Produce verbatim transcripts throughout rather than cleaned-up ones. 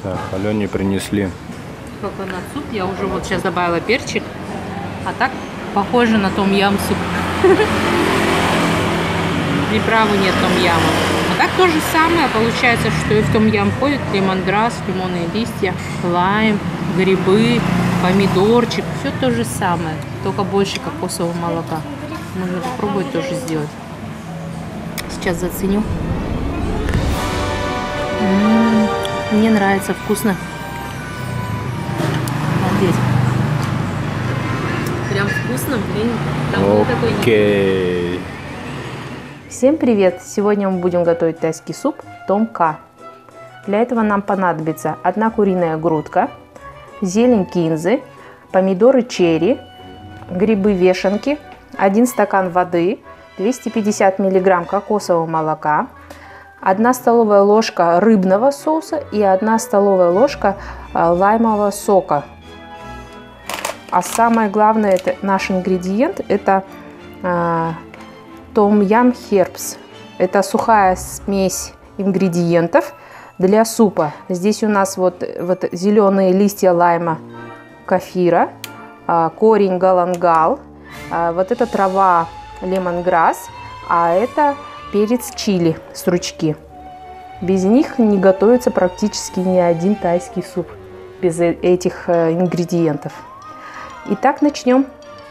Так, Алене принесли Коконат суп. Я уже вот сейчас добавила перчик. А так похоже на том-ям суп. Приправы нет том-яма. А так то же самое. Получается, что и в том-ям входит лемонграсс, лимонные листья, лайм, грибы, помидорчик. Все то же самое. Только больше кокосового молока. Можно попробовать тоже сделать. Сейчас заценю. М-м-м, мне нравится, вкусно. Обалдеть. Прям вкусно, блин. Давно такой не... Окей. Всем привет! Сегодня мы будем готовить тайский суп том-ка. Для этого нам понадобится одна куриная грудка, зелень кинзы, помидоры черри, грибы вешенки, один стакан воды, двести пятьдесят миллиграмм кокосового молока, одна столовая ложка рыбного соуса и одна столовая ложка лаймового сока. А самое главное, это наш ингредиент, это э, том-ям хербс. Это сухая смесь ингредиентов для супа. Здесь у нас вот, вот зеленые листья лайма, кафира, э, корень галангал, э, вот эта трава лемонграсс, а это перец чили, стручки. Без них не готовится практически ни один тайский суп, без этих э, ингредиентов. Итак, начнем.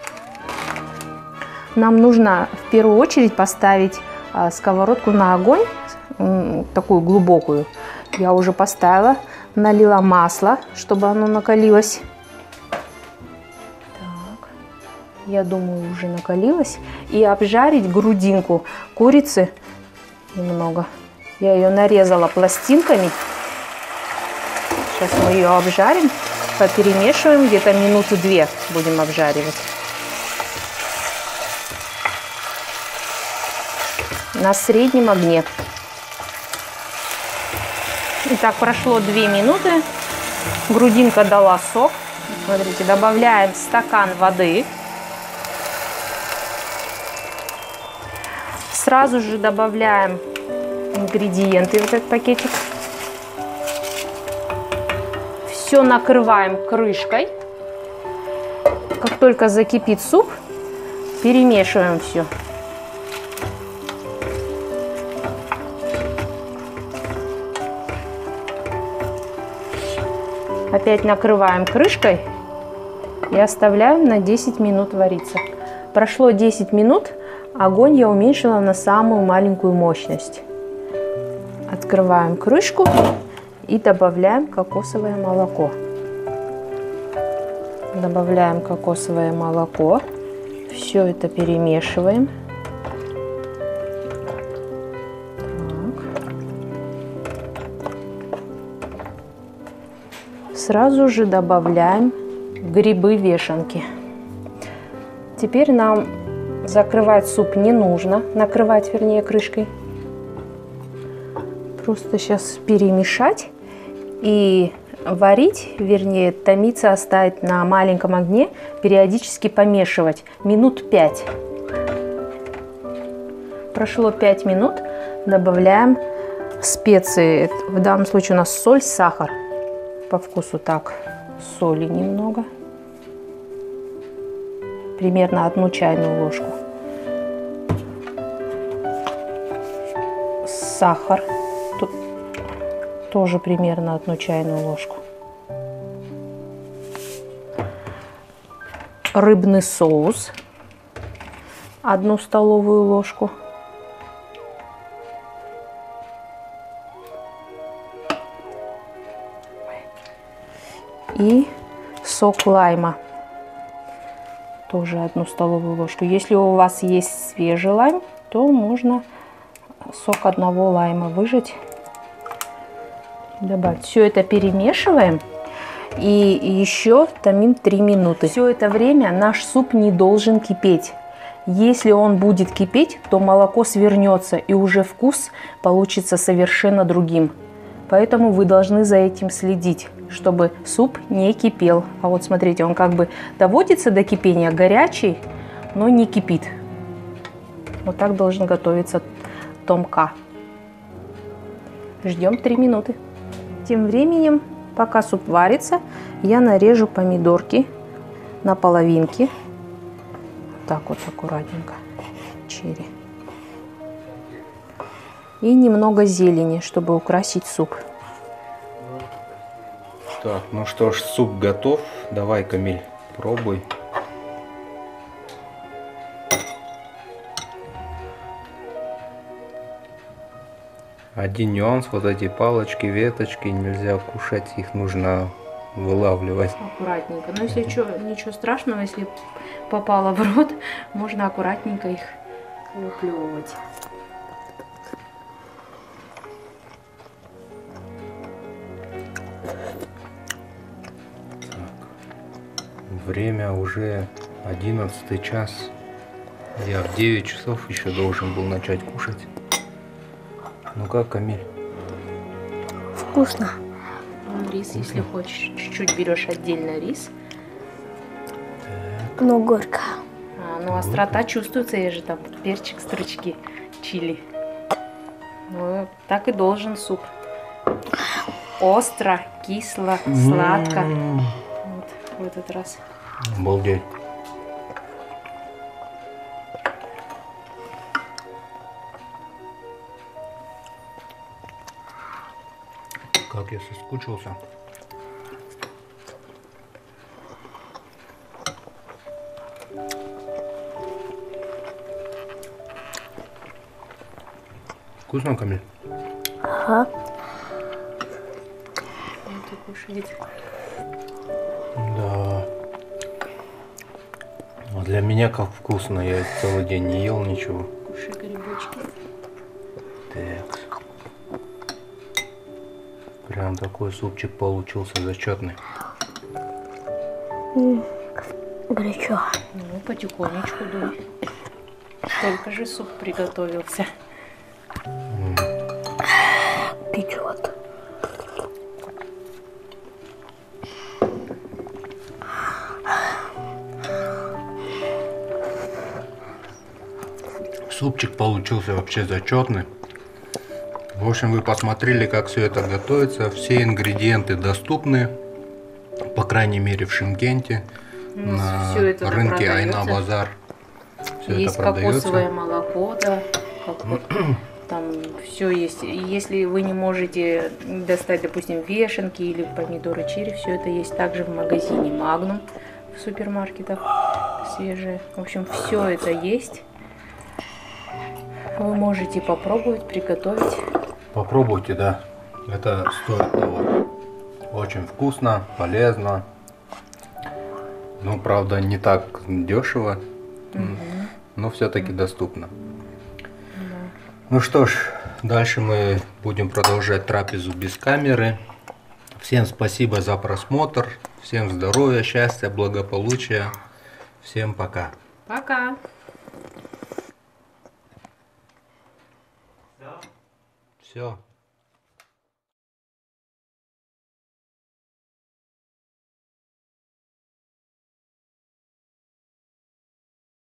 Нам нужно в первую очередь поставить а, сковородку на огонь, м, такую глубокую. Я уже поставила, налила масло, чтобы оно накалилось. Так, я думаю, уже накалилось. И обжарить грудинку курицы немного. Я ее нарезала пластинками. Сейчас мы ее обжарим. Поперемешиваем, где-то минуты две будем обжаривать. На среднем огне. Итак, прошло две минуты. Грудинка дала сок. Смотрите, добавляем стакан воды. Сразу же добавляем ингредиенты в этот пакетик. Все накрываем крышкой. Как только закипит суп, перемешиваем все. Опять накрываем крышкой и оставляем на десять минут вариться. Прошло десять минут, огонь я уменьшила на самую маленькую мощность. Открываем крышку и добавляем кокосовое молоко. Добавляем кокосовое молоко. Все это перемешиваем. Сразу же добавляем грибы вешенки. Теперь нам закрывать суп не нужно, накрывать, вернее, крышкой. Просто сейчас перемешать и варить, вернее, томиться оставить на маленьком огне, периодически помешивать минут пять. Прошло пять минут, добавляем специи. В данном случае у нас соль, сахар. По вкусу так, соли немного, примерно одну чайную ложку, сахар, тут тоже примерно одну чайную ложку, рыбный соус, одну столовую ложку, и сок лайма, тоже одну столовую ложку. Если у вас есть свежий лайм, то можно сок одного лайма выжать, добавить. Все это перемешиваем и еще томим три минуты. Все это время наш суп не должен кипеть. Если он будет кипеть, то молоко свернется и уже вкус получится совершенно другим. Поэтому вы должны за этим следить, чтобы суп не кипел. А вот смотрите, он как бы доводится до кипения, горячий, но не кипит. Вот так должен готовиться том-ка. Ждем три минуты. Тем временем Пока суп варится, я нарежу помидорки на половинки. Так вот аккуратненько. Черри. И немного зелени, чтобы украсить суп. Так, ну что ж, суп готов. Давай, Камиль, пробуй. Один нюанс, вот эти палочки, веточки, нельзя кушать, их нужно вылавливать. Аккуратненько. Но если что, ничего страшного, если попало в рот, можно аккуратненько их выплевывать. Время уже одиннадцатый час. Я в девять часов еще должен был начать кушать. Ну как, Камиль? Вкусно. Рис, если хочешь, чуть-чуть берешь отдельно рис. Но горько. А, ну острота чувствуется, есть же там перчик, стручки, чили. Ну, так и должен суп. Остро, кисло, сладко. Вот в этот раз. Обалдеть. Как я соскучился. Вкусно, Камиль? Ага. Вот и кушает. Да. А для меня как вкусно. Я целый день не ел ничего. Кушай грибочки. Так. Прям такой супчик получился зачетный. Горячо. Ну, потихонечку дуй. Столько же суп приготовился. Печет. Супчик получился вообще зачетный. В общем, вы посмотрели, как все это готовится. Все ингредиенты доступны, по крайней мере в Шымкенте, на всё это рынке продается. Айна Базар. Все Есть это продается. кокосовое молоко, да. как- Там все есть. И если вы не можете достать, допустим, вешенки или помидоры черри, все это есть также в магазине Магнум в супермаркетах свежее. В общем, все это есть. Вы можете попробовать приготовить. Попробуйте, да. Это стоит того. Очень вкусно, полезно. Ну, правда, не так дешево, но все-таки доступно. Ну что ж, дальше мы будем продолжать трапезу без камеры. Всем спасибо за просмотр. Всем здоровья, счастья, благополучия. Всем пока. Пока! Все.